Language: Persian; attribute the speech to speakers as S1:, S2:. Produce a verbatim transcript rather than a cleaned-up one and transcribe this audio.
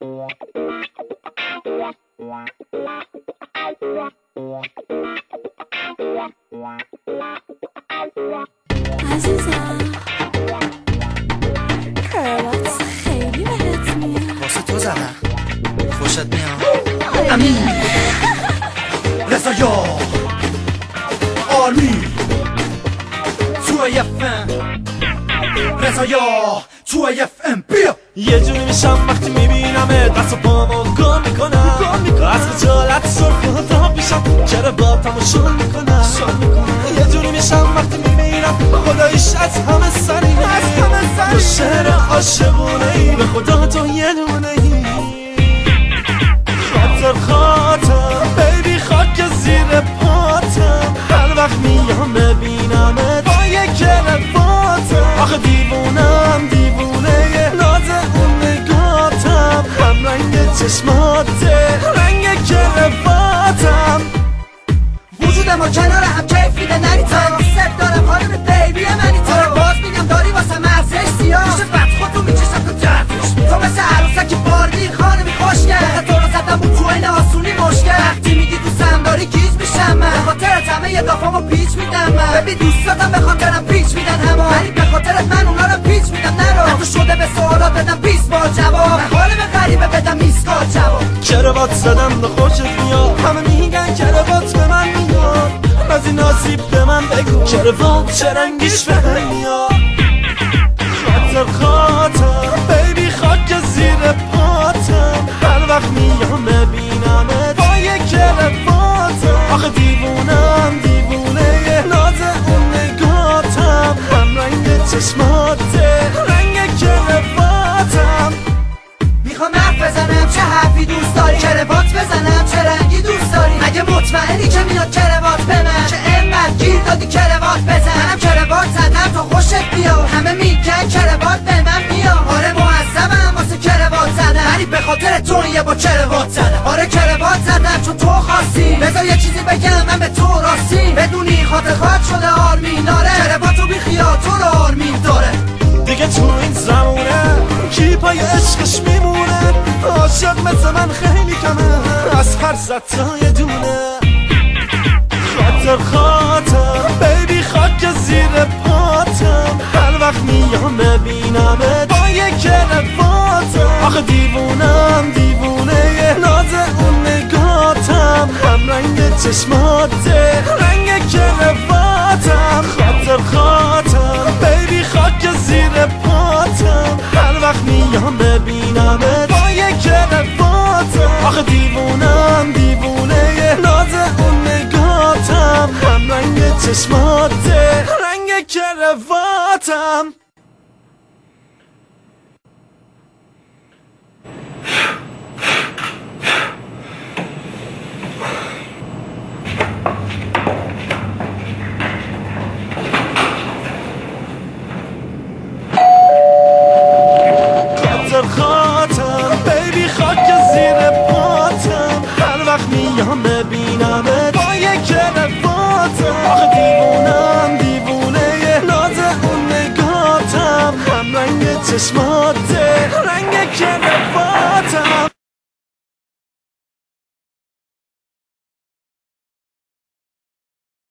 S1: عزیزم کروات خیلی بهت میاد.
S2: واسه تو زدم خوشت میاد. امین رضایا آرمی تو اف ام رضایا تو اف ام بیا.
S3: یه جوری میشم وقتی میبینم دست و پامو گم میکنم، از خجالت سرخ و داغ میشم، چرا با تماشا میکنم. یه جوری میشم وقتی میبینم خداییش از همه سری تو شعر عاشقونه ای، به خدا تو یه دونه ای. خاطر خاطر بیبی خاک زیر پاتم، هر وقت میام ببینمت با یه کلماتم. آخه دیوونم دیوونه ناز اون نگاتم، هم رنگ چشماته رنگ کلماتم.
S4: وجودم و کنار هم کیف میده نری تا ست دارم حالم بیبی منی تا باز میگم داری واسه مرزش سیاه میشه بد خودو میکشم تو دردش. تو مثل عروسک باربی خانمی خوشگل، تو رو زدم بود تو این آسونی مشکل. وقتی میگی دوستم داری گیج میشم من، به خاطرت همه یه دافامو پیچ میدم من. ببین دوستاتم به خاطرم پیچ میدن همه، ولی به خاطرت من اونا رو پیچ میدم نرو. حتی شده به سوالات بدم بیست بار جواب، من حالم غریبه بدم میسکال جواب.
S3: کروات زدم به خوشت میاد، همه میگن کروات به من میاد، از این آسیب به من بگو کروات چه رنگیش به من میاد. خاطر خاطر بیبی خاک زیر پاتم، هر وقت میام ببینمت با یه کلماتم. آخه دیوونم دیوونه ناز اون نگاتم، هم رنگ چشماته رنگ کلماتم.
S4: میخوام حرف بزنم چه حرفی دوست داری، کروات بزنم چه رنگی دوست داری، مگه مطمئنی که میاد کروات به من، که اینقدر گیر دادی کروات بزن. منم کروات زدم تا خوشت بیاد، همه میگن کروات به من میاد. آره معذبم واسه کروات زدم، ولی به خاطر تو یه با کروات زدم. آره کروات زدم چون تو خواستی، بذار یه چیزی بگم من به تو راستی، بدونی خاطر خواهد شده آرمین. آره کرواتو بی خیال تو رو آرمین داره.
S3: دیگه تو این زمونه کی پای عشقش میمونه، عاشق مثل من خیلی کمه، از هر صد تا یه دونه. خاطر خاطر بیبی خاک زیر پاتم، هر وقت میام ببینمت با یه کلماتم. آخه دیوونم دیوونه ناز اون نگاتم، هم رنگ چشماته رنگ کلماتم. خاطر خاطر بیبی خاک زیر پاتم، هر وقت میام ببینمت با یه کلماتم. آخه دیوونم دیوونه ناز اون نگاتم، هم رنگ چشماته رنگ کلماتم. خاطر خاطر بیبی خاک زیر پاتم، هر وقت میام ببینمت با یه کلماتم. آخه دیوونم دیوونه ناز اون نگاتم، هم رنگ چشماتم.